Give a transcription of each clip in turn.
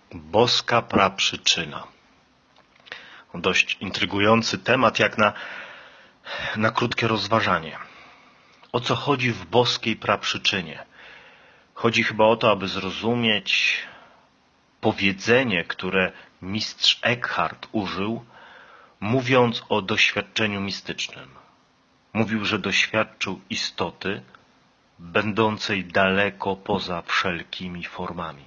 Boska praprzyczyna. Dość intrygujący temat, jak na krótkie rozważanie. O co chodzi w boskiej praprzyczynie? Chodzi chyba o to, aby zrozumieć powiedzenie, które mistrz Eckhart użył, mówiąc o doświadczeniu mistycznym. Mówił, że doświadczył istoty będącej daleko poza wszelkimi formami.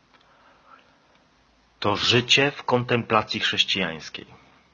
To życie w kontemplacji chrześcijańskiej.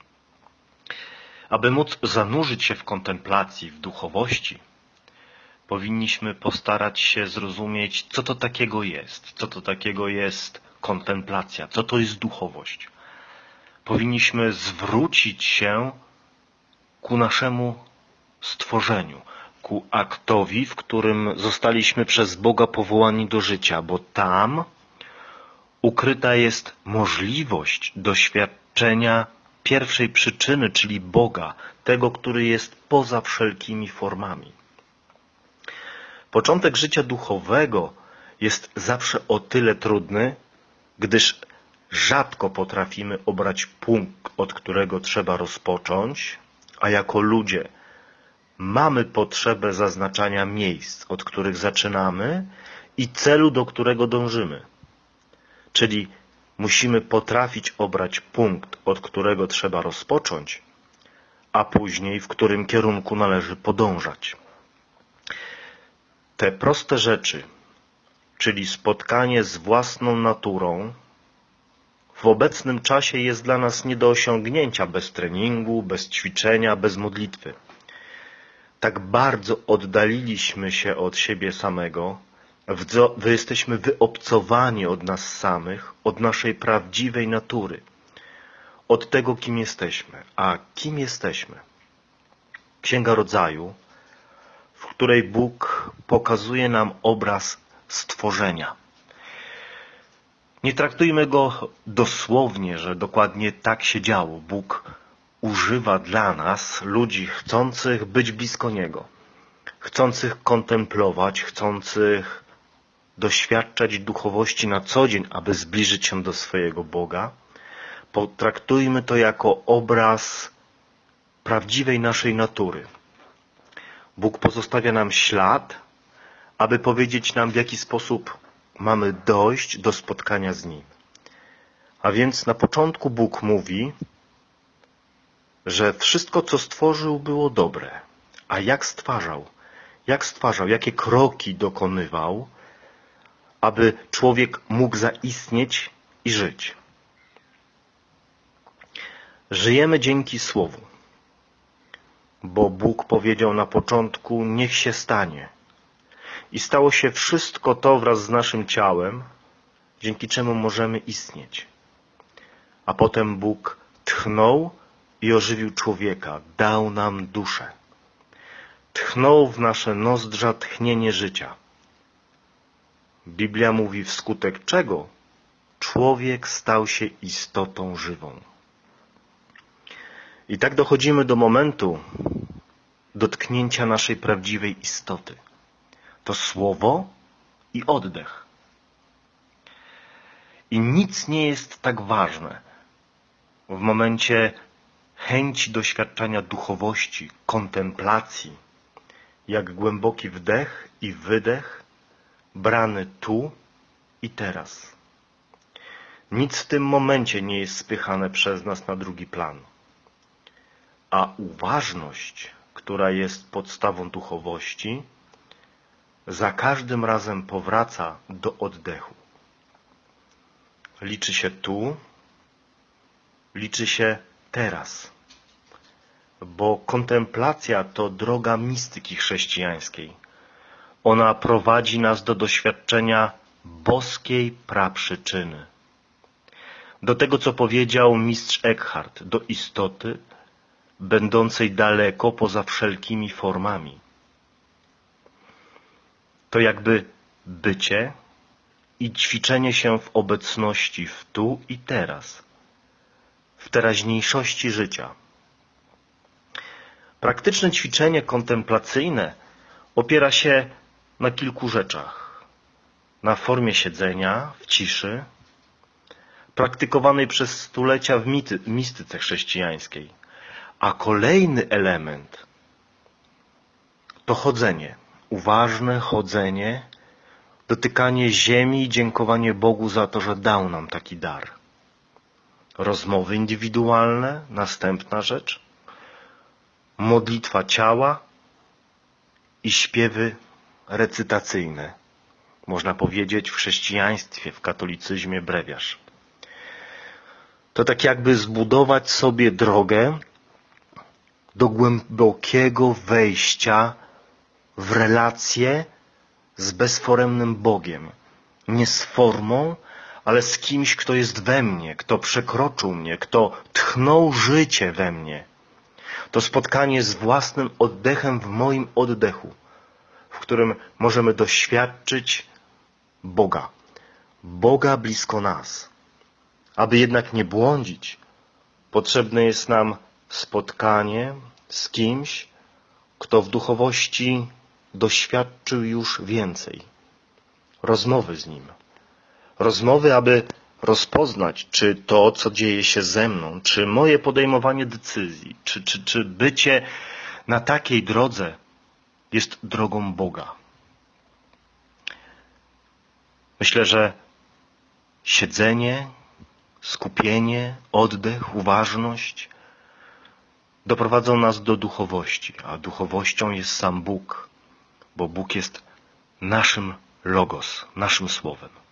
Aby móc zanurzyć się w kontemplacji, w duchowości, powinniśmy postarać się zrozumieć, co to takiego jest. Co to takiego jest kontemplacja, co to jest duchowość. Powinniśmy zwrócić się ku naszemu stworzeniu, ku aktowi, w którym zostaliśmy przez Boga powołani do życia, bo tam ukryta jest możliwość doświadczenia pierwszej przyczyny, czyli Boga, tego, który jest poza wszelkimi formami. Początek życia duchowego jest zawsze o tyle trudny, gdyż rzadko potrafimy obrać punkt, od którego trzeba rozpocząć, a jako ludzie mamy potrzebę zaznaczania miejsc, od których zaczynamy i celu, do którego dążymy. Czyli musimy potrafić obrać punkt, od którego trzeba rozpocząć, a później w którym kierunku należy podążać. Te proste rzeczy, czyli spotkanie z własną naturą, w obecnym czasie jest dla nas nie do osiągnięcia bez treningu, bez ćwiczenia, bez modlitwy. Tak bardzo oddaliliśmy się od siebie samego, wy jesteśmy wyobcowani od nas samych, od naszej prawdziwej natury, od tego, kim jesteśmy. A kim jesteśmy? Księga Rodzaju, w której Bóg pokazuje nam obraz stworzenia. Nie traktujmy go dosłownie, że dokładnie tak się działo. Bóg używa dla nas ludzi chcących być blisko Niego, chcących kontemplować, chcących doświadczać duchowości na co dzień, aby zbliżyć się do swojego Boga. Potraktujmy to jako obraz prawdziwej naszej natury. Bóg pozostawia nam ślad, aby powiedzieć nam, w jaki sposób mamy dojść do spotkania z Nim. A więc na początku Bóg mówi, że wszystko, co stworzył, było dobre. A jak stwarzał? Jakie kroki dokonywał, aby człowiek mógł zaistnieć i żyć? Żyjemy dzięki Słowu, bo Bóg powiedział na początku, niech się stanie. I stało się wszystko to wraz z naszym ciałem, dzięki czemu możemy istnieć. A potem Bóg tchnął i ożywił człowieka, dał nam duszę. Tchnął w nasze nozdrza tchnienie życia. Biblia mówi, wskutek czego człowiek stał się istotą żywą. I tak dochodzimy do momentu dotknięcia naszej prawdziwej istoty. To słowo i oddech. I nic nie jest tak ważne w momencie chęci doświadczania duchowości, kontemplacji, jak głęboki wdech i wydech, brany tu i teraz. Nic w tym momencie nie jest spychane przez nas na drugi plan. A uważność, która jest podstawą duchowości, za każdym razem powraca do oddechu. Liczy się tu, liczy się teraz. Bo kontemplacja to droga mistyki chrześcijańskiej. Ona prowadzi nas do doświadczenia boskiej praprzyczyny. Do tego, co powiedział mistrz Eckhart, do istoty będącej daleko poza wszelkimi formami. To jakby bycie i ćwiczenie się w obecności, w tu i teraz, w teraźniejszości życia. Praktyczne ćwiczenie kontemplacyjne opiera się na kilku rzeczach. Na formie siedzenia w ciszy, praktykowanej przez stulecia w mistyce chrześcijańskiej. A kolejny element to chodzenie, uważne chodzenie, dotykanie ziemi i dziękowanie Bogu za to, że dał nam taki dar. Rozmowy indywidualne, następna rzecz, modlitwa ciała i śpiewy recytacyjne. Można powiedzieć w chrześcijaństwie, w katolicyzmie brewiarz. To tak jakby zbudować sobie drogę do głębokiego wejścia w relację z bezforemnym Bogiem. Nie z formą, ale z kimś, kto jest we mnie, kto przekroczył mnie, kto tchnął życie we mnie. To spotkanie z własnym oddechem w moim oddechu, w którym możemy doświadczyć Boga. Boga blisko nas. Aby jednak nie błądzić, potrzebne jest nam spotkanie z kimś, kto w duchowości doświadczył już więcej. Rozmowy z Nim. Rozmowy, aby rozpoznać, czy to, co dzieje się ze mną, czy moje podejmowanie decyzji, czy bycie na takiej drodze jest drogą Boga. Myślę, że siedzenie, skupienie, oddech, uważność doprowadzą nas do duchowości, a duchowością jest sam Bóg, bo Bóg jest naszym logos, naszym słowem.